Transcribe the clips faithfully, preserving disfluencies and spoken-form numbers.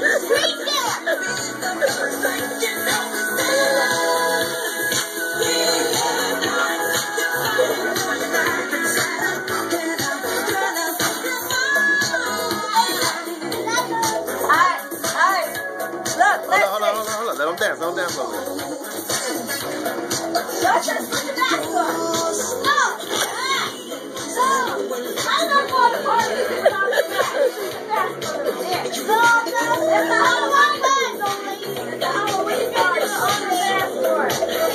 Hold on, hold on, hold on. Let them dance, let them dance a little bit. Let's just put the back one. No. So, I'm not going to party. It's not the back. It's the Halloween party only. It's the Halloween party on the dance floor.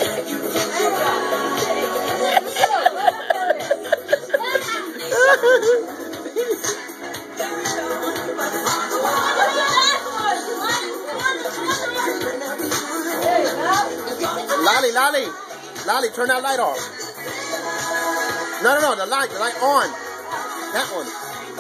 Lolly, Lolly, Lolly, turn that light off. No, no, no, the light, the light on. That one.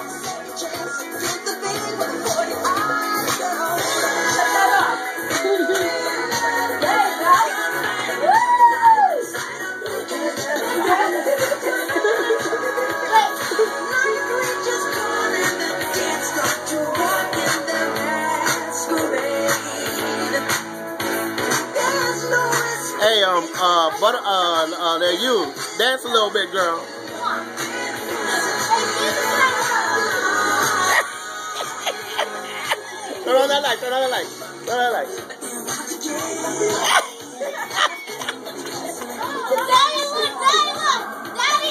Hey, um, uh, but, uh, uh, there you. Dance a little bit, girl. Turn on that light, turn on that light. Turn on that light. Daddy, look, Daddy, look. Daddy.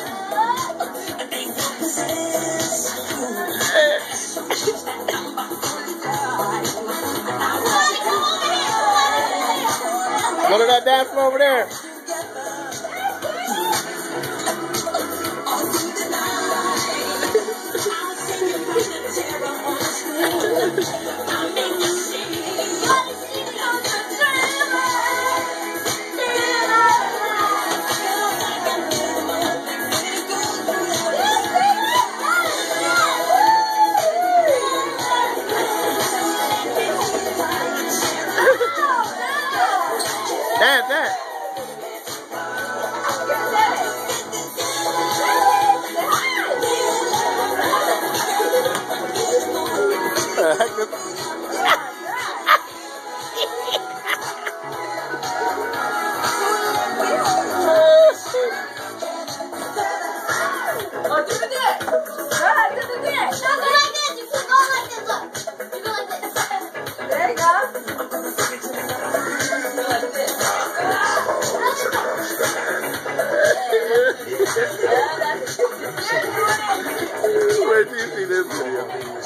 Go to that dance floor over there. Dance, dance. Where do you see this video?